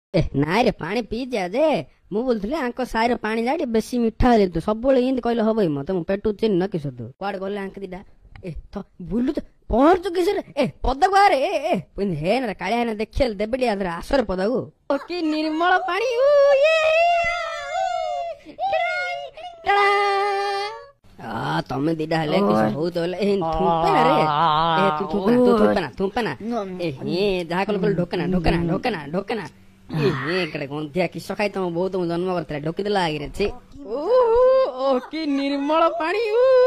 ए नाई रे पानी पी जा जे मु बोलथले आंको साइर पानी जाडी बेसी मिठा ले तू सब बोले इंद कहले हबई मते मु पेटू चिन न किस तू क्वाड गले आंक दिडा ए तो बुलु तो पहर तो किस रे ए पदा को रे ए पिन हे न कालिया न देखियल देबडी आदर आसर पदा को ओ की निर्मल पानी ओ ये आ तमे दिडा हले किस हो तो ले थुपना रे ए तू थुपना ए हे जा कल कल ढोकना इकडे गंधिया किस खाई तुम बहुत जन्म करता ढोकी देला आगे रे ओ की निर्मल पानी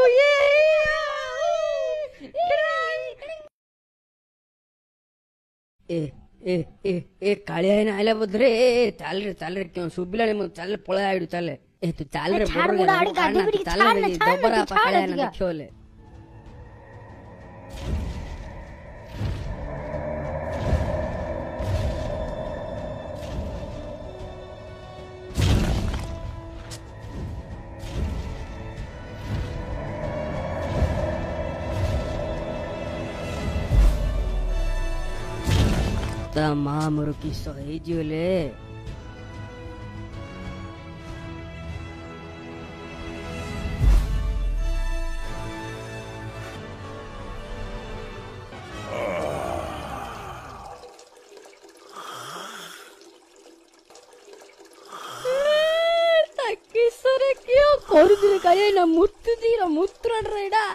ए ए ए ए कालिया है ना आइला बोधरे चल रे क्यों सुबिला ने चल पळा आइडू चल ए तू चल रे चल रे दोबारा पकाया ना देखोले माँ मोर किस हेजिले किसरे क्यों कोरुदिले काले ना मुत्तुदीर मुत्रडरेडा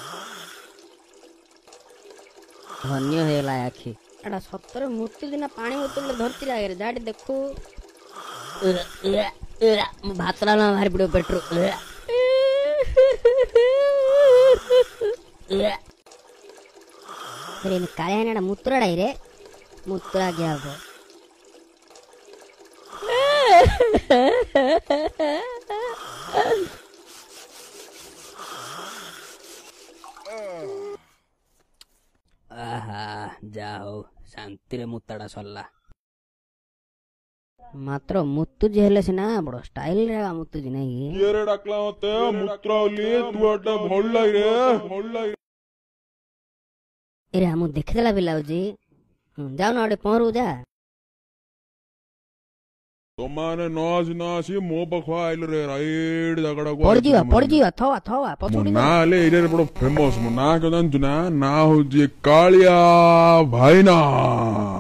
धन्य हेला आखी एडा सत्तर मूर्ति दिन पानी बोतल धरती आगे जाटी देखू भातला ना भारी पड़ो पेट्रो काले मूत्रड़ा रे मूत्रा क्या हो जाओ शांति रे मुत्ताड़ा सरला मात्र मुत्तुजी हेले सिना बड़ स्टाइल रे मुत्तुजी नहीं ये रे डाकला मते मुत्रावली तू अड्डा भोल्लाई रे एरे हम देख देला बिलाउजी जाओ ना अडे पहरु जा तो माने नासी मो बखवा आइल रे राइड दगड़ा को पड़ जीवा थवा पछुडी ना ले इरे बड़ फेमस मो ना कदन जुना ना हो जे कालिया भाईना